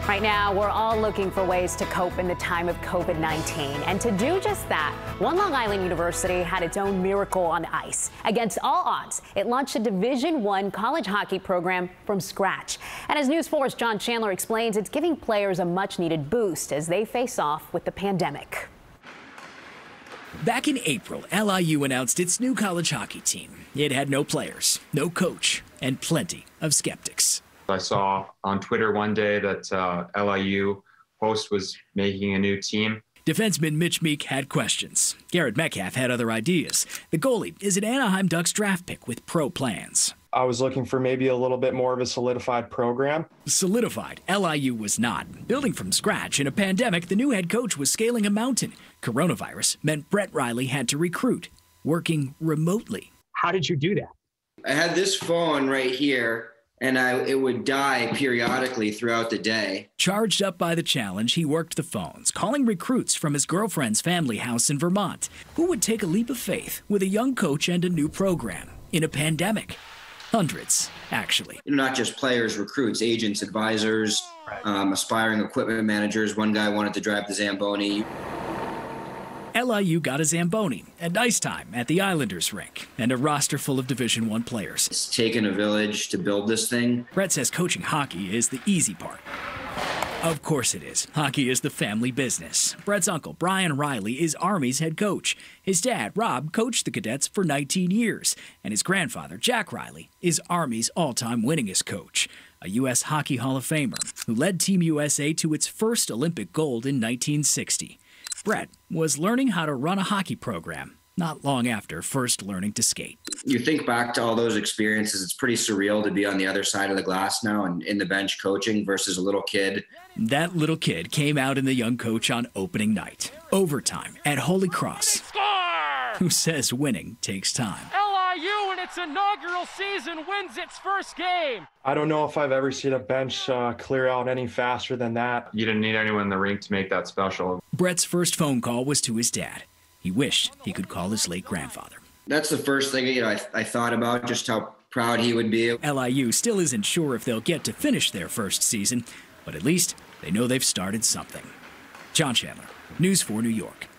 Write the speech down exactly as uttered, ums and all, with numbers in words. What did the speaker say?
Right now, we're all looking for ways to cope in the time of COVID nineteen. And to do just that, one Long Island University had its own miracle on ice. Against all odds, it launched a Division One college hockey program from scratch. And as News four's John Chandler explains, it's giving players a much-needed boost as they face off with the pandemic. Back in April, L I U announced its new college hockey team. It had no players, no coach, and plenty of skeptics. I saw on Twitter one day that uh, L I U Post was making a new team. Defenseman Mitch Meek had questions. Garrett Metcalf had other ideas. The goalie is an Anaheim Ducks draft pick with pro plans. I was looking for maybe a little bit more of a solidified program. Solidified, L I U was not. Building from scratch in a pandemic, the new head coach was scaling a mountain. Coronavirus meant Brett Riley had to recruit, working remotely. How did you do that? I had this phone right here, and I, it would die periodically throughout the day. Charged up by the challenge, he worked the phones, calling recruits from his girlfriend's family house in Vermont, who would take a leap of faith with a young coach and a new program in a pandemic. Hundreds, actually. Not just players, recruits, agents, advisors, right. um, aspiring equipment managers. One guy wanted to drive the Zamboni. L I U got a Zamboni and ice time at the Islanders rink and a roster full of Division One players. It's taken a village to build this thing. Brett says coaching hockey is the easy part. Of course it is. Hockey is the family business. Brett's uncle, Brian Riley, is Army's head coach. His dad, Rob, coached the cadets for nineteen years. And his grandfather, Jack Riley, is Army's all-time winningest coach, a U S Hockey Hall of Famer who led Team U S A to its first Olympic gold in nineteen sixty. Brett was learning how to run a hockey program not long after first learning to skate. You think back to all those experiences, it's pretty surreal to be on the other side of the glass now and in the bench coaching versus a little kid. That little kid came out in the young coach on opening night, overtime at Holy Cross, who says winning takes time. L I U in its inaugural season wins its first game. I don't know if I've ever seen a bench uh, clear out any faster than that. You didn't need anyone in the rink to make that special. Brett's first phone call was to his dad. He wished he could call his late grandfather. That's the first thing you know I, I thought about, just how proud he would be. L I U still isn't sure if they'll get to finish their first season, but at least they know they've started something. John Chandler, News four New York.